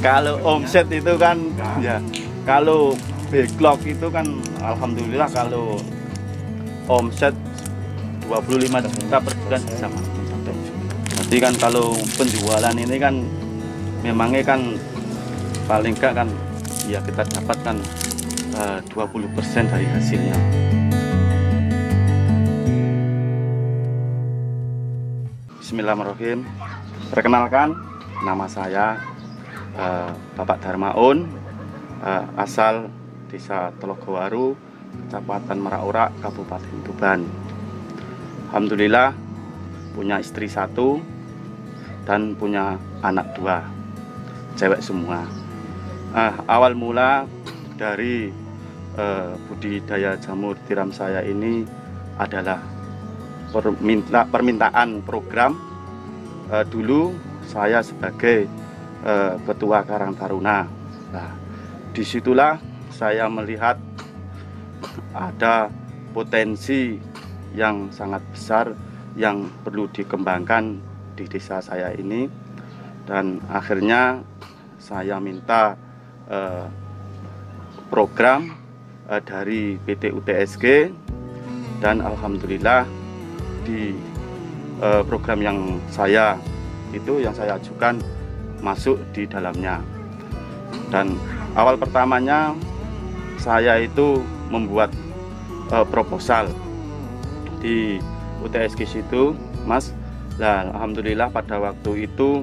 Kalau omset itu kan ya, kalau backlog itu kan alhamdulillah kalau omset 25 juta per bulan bisa mampu sampai. Jadi kan kalau penjualan ini kan memangnya kan paling enggak kan ya kita dapatkan 20% dari hasilnya. Bismillahirrahmanirrahim. Perkenalkan, nama saya Bapak Darmaun, asal Desa Telogowaru, Kecamatan Merak-Orak, Kabupaten Tuban. Alhamdulillah punya istri 1 dan punya anak 2, cewek semua. Awal mula dari budidaya jamur tiram saya ini adalah permintaan program. Dulu saya sebagai ketua Karang Taruna. Nah, disitulah saya melihat ada potensi yang sangat besar yang perlu dikembangkan di desa saya ini, dan akhirnya saya minta program dari PT UTSG, dan alhamdulillah di program yang saya ajukan masuk di dalamnya. Dan awal pertamanya saya itu membuat proposal di UTSG situ, Mas. Dan alhamdulillah pada waktu itu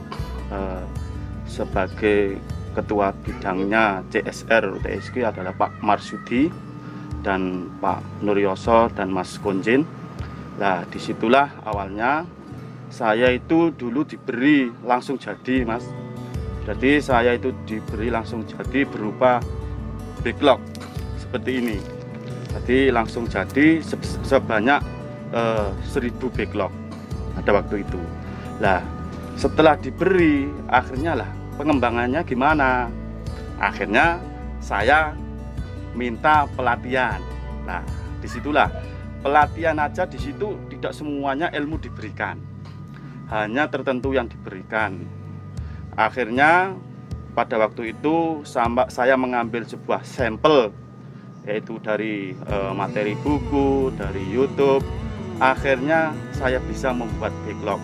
sebagai ketua bidangnya CSR UTSG adalah Pak Marsudi dan Pak Nuryoso dan Mas Konjin. Nah, disitulah awalnya saya itu dulu diberi langsung jadi, Mas. Jadi saya itu diberi langsung jadi berupa backlog seperti ini. Jadi langsung jadi sebanyak 1000 backlog pada waktu itu. Nah, setelah diberi, akhirnya lah pengembangannya gimana? Akhirnya saya minta pelatihan. Nah, disitulah pelatihan aja, di situ tidak semuanya ilmu diberikan, hanya tertentu yang diberikan. Akhirnya pada waktu itu saya mengambil sebuah sampel, yaitu dari materi buku, dari YouTube. Akhirnya saya bisa membuat backlog,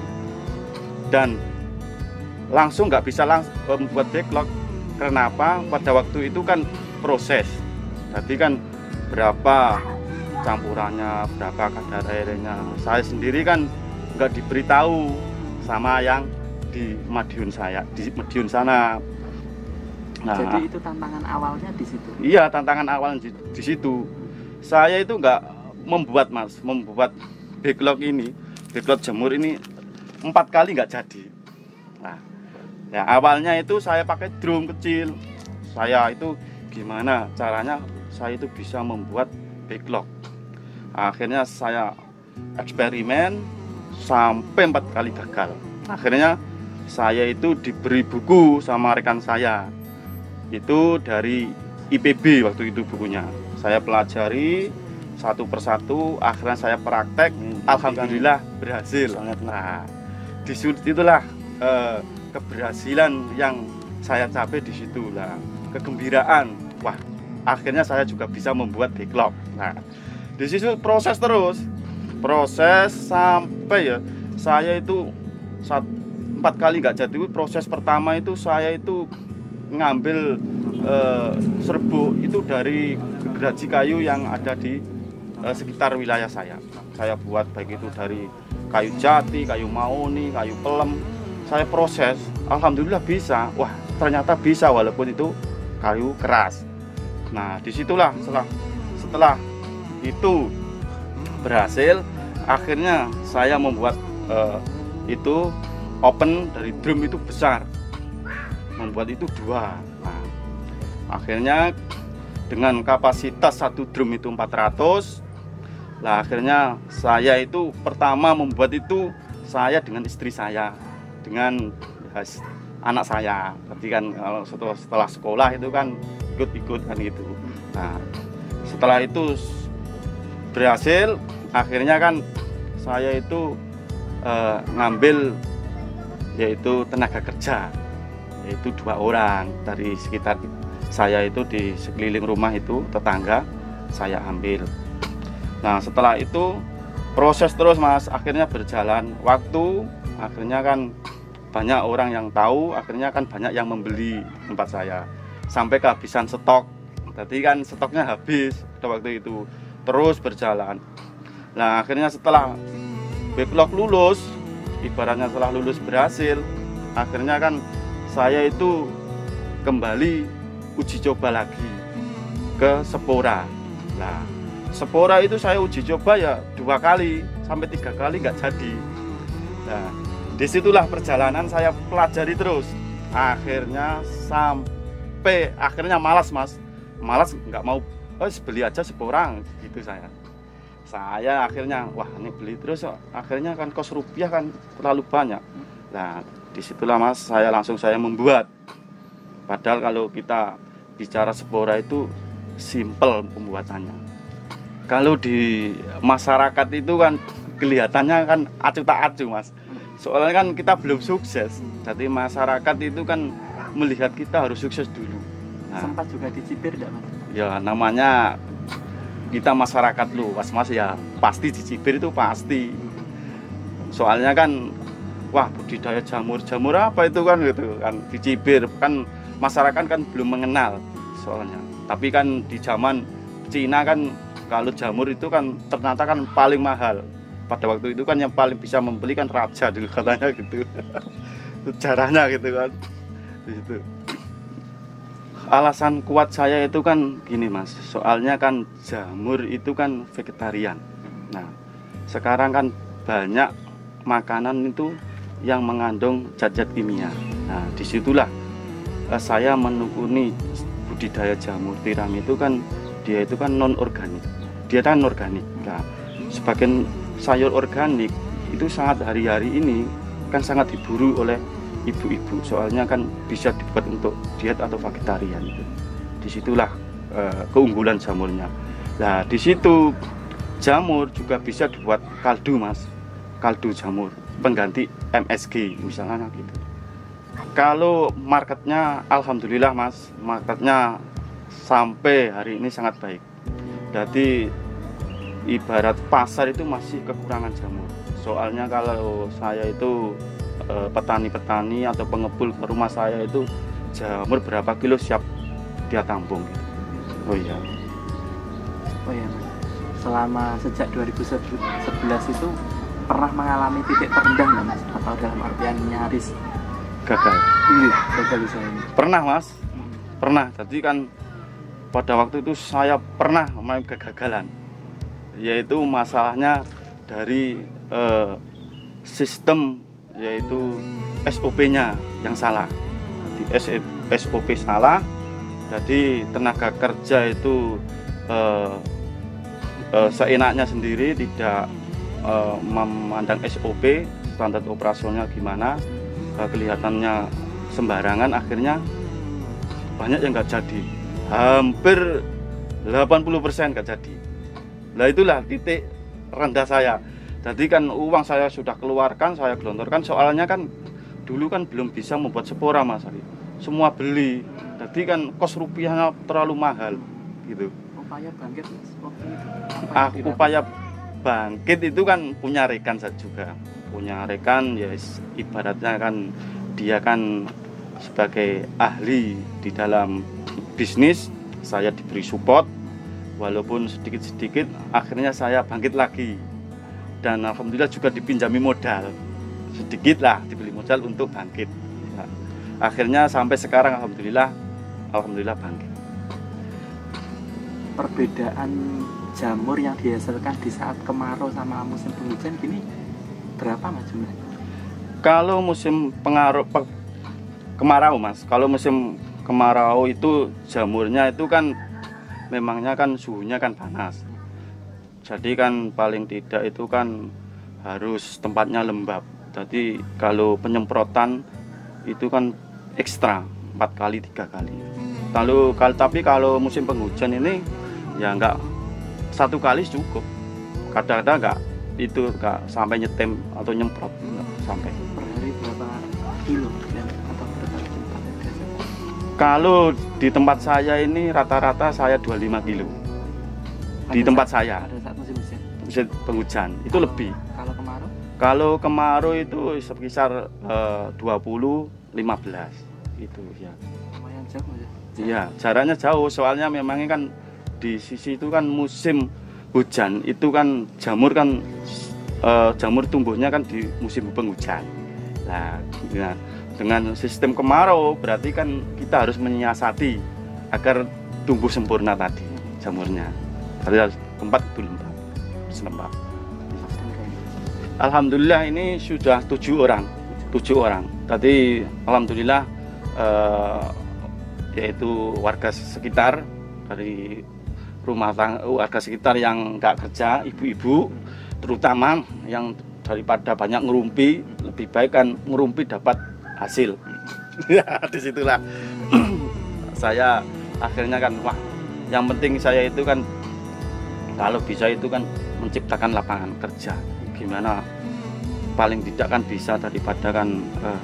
dan langsung nggak bisa langsung membuat backlog. Kenapa? Pada waktu itu kan proses, jadi kan berapa campurannya, berapa kadar airnya, saya sendiri kan nggak diberitahu sama yang di Madiun sana. Nah, jadi itu tantangan awalnya di situ. Iya, tantangan awal di situ. Saya itu nggak membuat backlog ini, backlog jamur ini 4 kali nggak jadi. Nah, ya awalnya itu saya pakai drum kecil. Saya itu gimana caranya saya itu bisa membuat backlog. Akhirnya saya eksperimen sampai 4 kali gagal. Akhirnya saya itu diberi buku sama rekan saya, itu dari IPB waktu itu bukunya. Saya pelajari satu persatu, akhirnya saya praktek. Alhamdulillah berhasil. Nah, disitulah keberhasilan yang saya capai di situ lah, kegembiraan. Wah, akhirnya saya juga bisa membuat backlog. Nah, di situ proses terus, proses sampai ya saya itu 4 kali nggak jadi. Proses pertama itu saya itu ngambil serbuk itu dari gergaji kayu yang ada di sekitar wilayah saya. Saya buat baik itu dari kayu jati, kayu mahoni, kayu pelem. Saya proses, alhamdulillah bisa. Wah, ternyata bisa walaupun itu kayu keras. Nah, disitulah setelah itu berhasil, akhirnya saya membuat itu open dari drum itu besar, membuat itu 2. Nah, akhirnya dengan kapasitas 1 drum itu 400. Nah, akhirnya saya itu pertama membuat itu saya dengan istri saya, dengan anak saya. Jadi kan setelah sekolah itu kan ikut kan gitu. Nah, setelah itu berhasil, akhirnya kan saya itu ngambil yaitu tenaga kerja yaitu 2 orang dari sekitar saya itu, di sekeliling rumah itu tetangga saya ambil. Nah setelah itu proses terus Mas, akhirnya berjalan waktu, akhirnya kan banyak orang yang tahu, akhirnya kan banyak yang membeli tempat saya sampai kehabisan stok. Tadi kan stoknya habis pada waktu itu, terus berjalan. Nah akhirnya setelah backlog lulus, ibaratnya setelah lulus berhasil, akhirnya kan saya itu kembali uji coba lagi ke Spora. Nah Spora itu saya uji coba ya 2 kali sampai 3 kali nggak jadi. Nah disitulah perjalanan saya pelajari terus, akhirnya sampai akhirnya malas Mas, malas nggak mau, beli aja Spora gitu. Saya akhirnya wah ini beli terus, akhirnya kan kos rupiah kan terlalu banyak. Nah disitulah Mas saya membuat, padahal kalau kita bicara Spora itu simple pembuatannya. Kalau di masyarakat itu kan kelihatannya kan acuh tak acuh Mas, soalnya kan kita belum sukses, jadi masyarakat itu kan melihat kita harus sukses dulu. Nah, sempat juga dicibir enggak Mas? Ya namanya kita masyarakat luas Mas, ya pasti dicibir itu pasti. Soalnya kan wah budidaya jamur apa itu kan gitu kan, dicibir kan, masyarakat kan belum mengenal soalnya. Tapi kan di zaman Cina kan kalau jamur itu kan ternyata kan paling mahal. Pada waktu itu kan yang paling bisa membeli kan raja dulu katanya gitu. Sejarahnya gitu kan. Gitu. Alasan kuat saya itu kan gini Mas, soalnya kan jamur itu kan vegetarian. Nah sekarang kan banyak makanan itu yang mengandung zat-zat kimia. Nah disitulah saya menekuni budidaya jamur tiram itu kan, dia itu kan non organik, dia kan organik. Nah sebagian sayur organik itu sangat hari-hari ini kan sangat diburu oleh ibu-ibu, soalnya kan bisa dibuat untuk diet atau vegetarian itu. Disitulah keunggulan jamurnya. Nah di situ jamur juga bisa dibuat kaldu Mas, kaldu jamur pengganti MSG misalnya gitu. Kalau marketnya alhamdulillah Mas, marketnya sampai hari ini sangat baik. Jadi ibarat pasar itu masih kekurangan jamur. Soalnya kalau saya itu petani-petani atau pengepul ke rumah saya itu jamur berapa kilo siap dia tampung gitu. Oh iya Mas, selama sejak 2011 itu pernah mengalami titik terendah nggak Mas, atau dalam artian nyaris gagal? Iya gagal saya ini. Pernah Mas, pernah. Jadi kan pada waktu itu saya pernah mengalami kegagalan, yaitu masalahnya dari sistem, yaitu SOP-nya yang salah. Jadi SOP salah, jadi tenaga kerja itu seenaknya sendiri, tidak memandang SOP, standar operasionalnya gimana, kelihatannya sembarangan, akhirnya banyak yang nggak jadi, hampir 80% nggak jadi. Nah itulah titik rendah saya. Jadi kan uang saya sudah keluarkan, saya gelontorkan, soalnya kan dulu kan belum bisa membuat Spora Mas, semua beli. Jadi kan kos rupiahnya terlalu mahal gitu. Upaya bangkit waktu itu Upaya bangkit itu kan punya rekan saya juga, punya rekan ya, ibaratnya kan dia kan sebagai ahli di dalam bisnis, saya diberi support walaupun sedikit-sedikit, akhirnya saya bangkit lagi. Dan alhamdulillah juga dipinjami modal sedikit lah, dibeli modal untuk bangkit. Nah, akhirnya sampai sekarang alhamdulillah bangkit. Perbedaan jamur yang dihasilkan di saat kemarau sama musim penghujan gini berapa Mas jumlahnya? Kalau musim kemarau Mas, kalau musim kemarau itu jamurnya itu kan memangnya kan suhunya kan panas. Jadi kan paling tidak itu kan harus tempatnya lembab. Jadi kalau penyemprotan itu kan ekstra 4 kali 3 kali. Tapi kalau musim penghujan ini ya enggak, 1 kali cukup. Kadang-kadang enggak sampai nyetem atau nyemprot, enggak sampai. Per hari berapa kilo atau berapa kilo? Kalau di tempat saya ini rata-rata saya 25 kilo. Di tempat saya. Pada saat musim hujan. Musim penghujan itu lebih. Kalau kemarau? Kalau kemarau itu sekitar 20-15 itu ya. Lumayan jauh ya. Iya, jaraknya jauh soalnya memangnya kan di sisi itu kan musim hujan itu kan jamur jamur tumbuhnya kan di musim penghujan. Nah, dengan sistem kemarau berarti kan kita harus menyiasati agar tumbuh sempurna tadi jamurnya. Tapi harus tempat itu lembab. Alhamdulillah ini sudah 7 orang. Tadi alhamdulillah yaitu warga sekitar dari rumah tangga, warga sekitar yang nggak kerja, ibu-ibu terutama yang daripada banyak ngerumpi, lebih baik kan ngerumpi dapat hasil. Ya, disitulah saya akhirnya kan wah, yang penting saya itu kan kalau bisa itu kan menciptakan lapangan kerja. Gimana paling tidak kan bisa daripada kan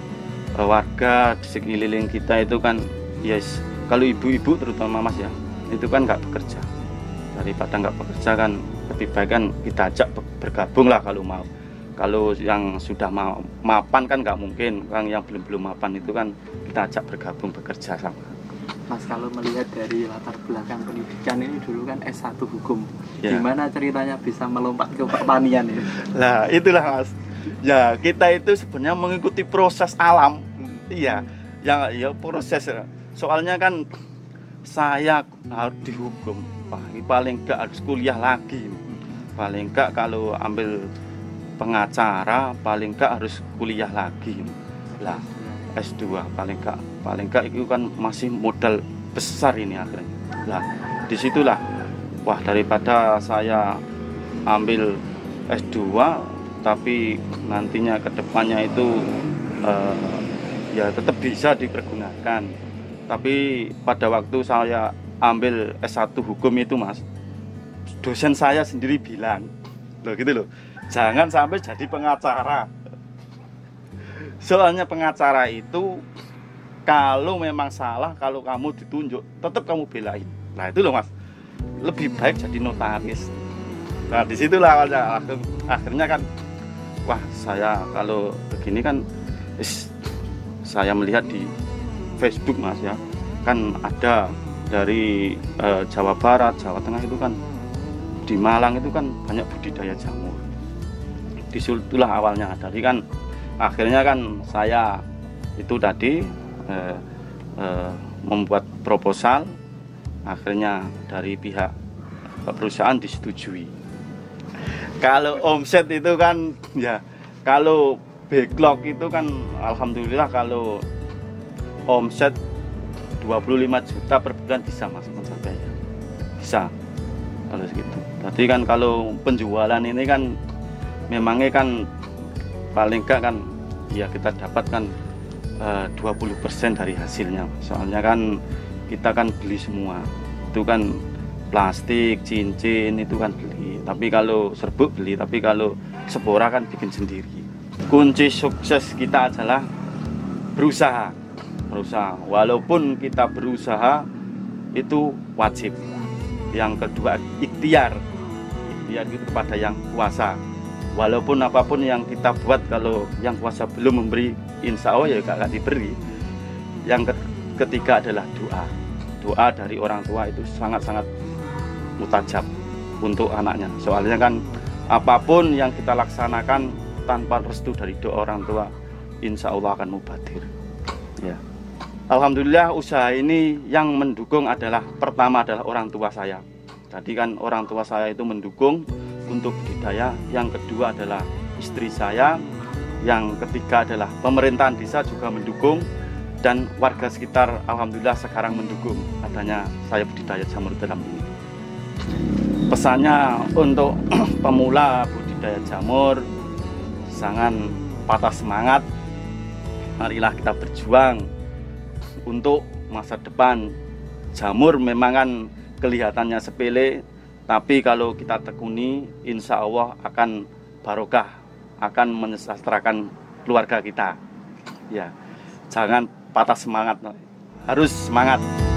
warga di sekeliling kita itu kan yes, kalau ibu-ibu terutama mas ya itu kan nggak bekerja, daripada nggak bekerja kan lebih baik kan kita ajak bergabung lah kalau mau. Kalau yang sudah mapan kan nggak mungkin, orang yang belum mapan itu kan kita ajak bergabung bekerja sama. Mas, kalau melihat dari latar belakang pendidikan ini dulu kan S1 hukum, ya. Gimana ceritanya bisa melompat ke pertanian ini? Nah itulah mas, ya kita itu sebenarnya mengikuti proses alam, iya, ya proses. Soalnya kan saya harus dihukum, paling enggak harus kuliah lagi, paling enggak kalau ambil pengacara paling enggak harus kuliah lagi lah, S2 paling enggak itu kan masih modal besar ini akhirnya lah. Disitulah wah, daripada saya ambil S2 tapi nantinya kedepannya itu ya tetap bisa dipergunakan. Tapi pada waktu saya ambil S1 hukum itu mas, dosen saya sendiri bilang loh gitu loh, jangan sampai jadi pengacara. Soalnya pengacara itu kalau memang salah, kalau kamu ditunjuk tetap kamu belain. Nah itu loh mas, lebih baik jadi notaris. Nah disitulah awalnya akhirnya kan wah, saya kalau begini kan saya melihat di Facebook mas ya, kan ada dari Jawa Barat, Jawa Tengah itu kan di Malang itu kan banyak budidaya jamur. Disitulah awalnya dari kan akhirnya kan saya itu tadi membuat proposal, akhirnya dari pihak perusahaan disetujui. Kalau omset itu kan ya, kalau backlog itu kan alhamdulillah kalau omset 25 juta per bulan bisa mas sampai ya. Bisa kalau segitu. Tadi kan kalau penjualan ini kan memangnya kan paling enggak kan ya kita dapatkan 20% dari hasilnya. Soalnya kan kita kan beli semua. Itu kan plastik, cincin itu kan beli. Tapi kalau serbuk beli, tapi kalau spora kan bikin sendiri. Kunci sukses kita adalah berusaha. Walaupun kita berusaha itu wajib. Yang kedua ikhtiar itu kepada yang kuasa. Walaupun apapun yang kita buat, kalau yang kuasa belum memberi, insya Allah ya gak diberi. Yang ketiga adalah doa dari orang tua itu sangat-sangat mutajab untuk anaknya. Soalnya kan apapun yang kita laksanakan tanpa restu dari doa orang tua, insya Allah akan mubadir ya. Alhamdulillah usaha ini yang mendukung adalah pertama adalah orang tua saya. Tadi kan orang tua saya itu mendukung untuk budidaya, yang kedua adalah istri saya, yang ketiga adalah pemerintahan desa juga mendukung, dan warga sekitar alhamdulillah sekarang mendukung adanya saya budidaya jamur tiram ini. Pesannya untuk pemula budidaya jamur, jangan patah semangat, marilah kita berjuang untuk masa depan. Jamur memang kan kelihatannya sepele, tapi kalau kita tekuni, insya Allah akan barokah, akan mensejahterakan keluarga kita. Ya, jangan patah semangat. harus semangat.